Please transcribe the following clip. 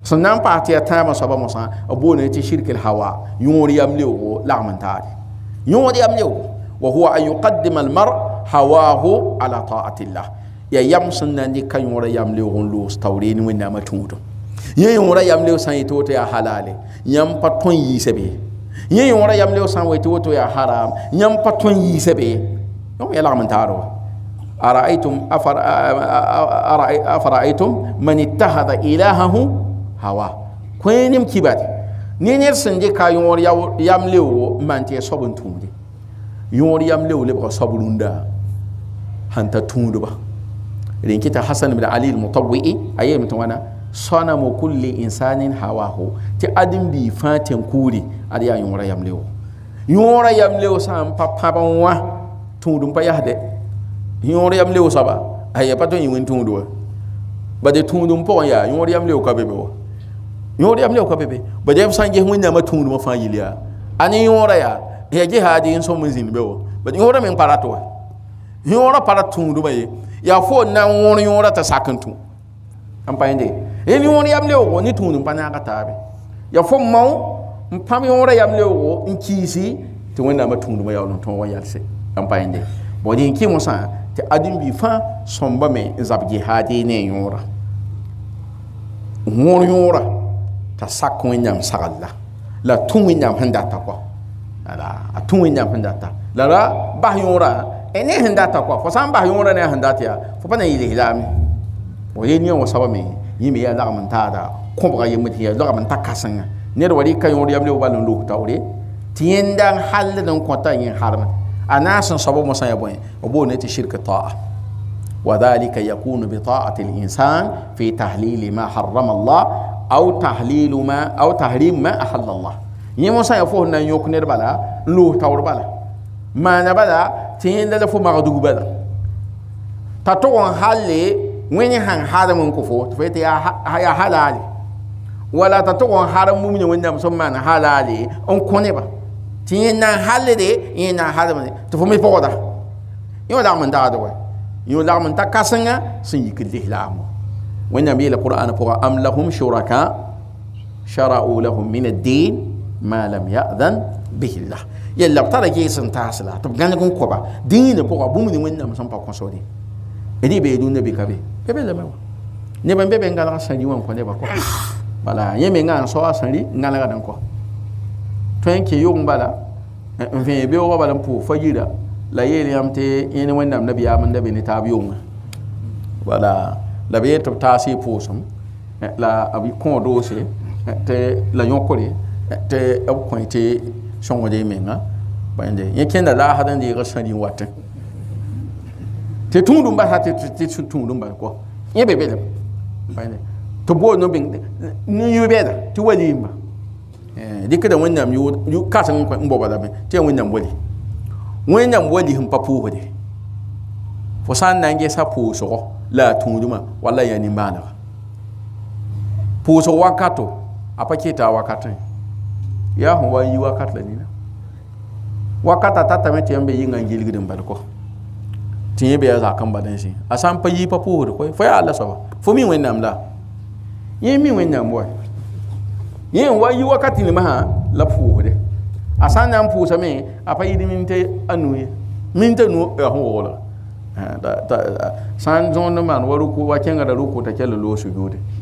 سنان باتي تاما صبا مسا أبونا تشرك الهوى يوري يمليه لا من تاري يوري يمليه وهو أن يقدم المرء هواه على طاعة الله يا يمسن نك يوري يمليه لوس تورين وين ما تموت يوري يمليه سايتوت يا حلال يم بطن يسبي يوري يمليه سايتوت يا حرام يم بطن يسبي يوم يلا من تارو أفرأيتم من اتخذ إلهه هوا كوينم كيباتي نينير سنجي كا يور يامليو مانتي صبن تومدي يور يامليو لبغا صبروندا هانتا توندبا رينكيتا حسن بن علي المطوئي ايي متوانا صنم كل انسان هواه تي ادم بي فاتن كوري ادي يور يامليو سام بابا وا توندم با يهده يور يامليو سبا ايي باتو يوين توندو بدي توندم بو يا يور يامليو كابيبو yori am le ko bebe ba dem sanje hunna ma tunu ma fa yilia ani yora ya je hadi in so mun zin bewo ba yora men parato yora para tunu ba ye ya fo na won yora ta sakantu am pa inde en yori am le ko ni tunu pa na ka tabe ya fo maw pam yora yam le ko in kisi to wonna ma tunu ma ya no ton wa yalse am pa inde bo din ki mo sa te adin bi fa somba me zabji hadi ne yora won yora ta sak wẽnnaam saglla la tũ wẽnnaam sẽn data kɔ a tũ wẽnnaam sẽn data la ra bas yõora ne sẽn data kɔ fo sã n bas yõora ne a sẽn dat yaa fo pa na yɩ lislaame wa ye ne wã soaba me yẽ me yaa lagm n taada kõbga yembd tɩ yaa lagm n ta kãsenga ned wa rɩka yõor yam le bal n loog taoore tɩ yẽnda n hald n kõta yẽ harma a na sẽn soaba mosã ya bõe b boone tɩ shirk ta'a وذلك يكون بطاعة الإنسان في تحليل ما حرم الله أو تحريم ما أحل الله يمسا يفوه نا يوكنر بلا لو تاور بلا ما نبلا تين لا فو مغدوغ بلا تاتون حالي وين هان حرم كفو تفيت يا حلال ولا تاتون حرم مؤمن وين مسمان حلال ان كونيبا تين نا حل دي ين حرم تفمي بودا يو دا من دادو يو دا من تكاسنغا سيك الإسلام وين يميل القرآن فوق أم لهم شركاء شرعوا لهم من الدين ما لم يأذن به الله يلا ترى جيس تاسلا طب كان يكون كوبا دين فوق بومني وين نام سامبا كونسودي إدي بيدون نبي كبي بيبي لما نبى بيبي نقال سني وان كوني بكو بلا يمين عن سوا سني نقال كذا كو توين كي يوم بلا في بيو بلا مبو فجيرا لا يلي أمتى ين وين نام نبي أمن نبي نتابعون بلا la be to tasi posum la abi kon dose te la yokore te ab kointe songo de menga bande yekenda la hadan de ga sani watte te tundum ba hatte te tundum ba ko yebe bele bande to bo no bing ni yubeda ti walimba dikada wannam yu kasan ko mbo bala be te wannam wali hum papu hode fo san nange sa puso la tunduma wala ya nimbana puso wakato apakita wakati ya huwa yi wakat la nina wakata tata meti yambe yinga ngilgi dum balko tiye be za kan badan shi asan pa yi papu ko fa ya Allah saba fo mi wennam la yi mi wennam boy yi wa yi wakati ni ma la fu de asan nan pu sa me apa yi diminte anuye minte no ya ho san zon man waru ko wa kenga da ruku ta kella lo su gode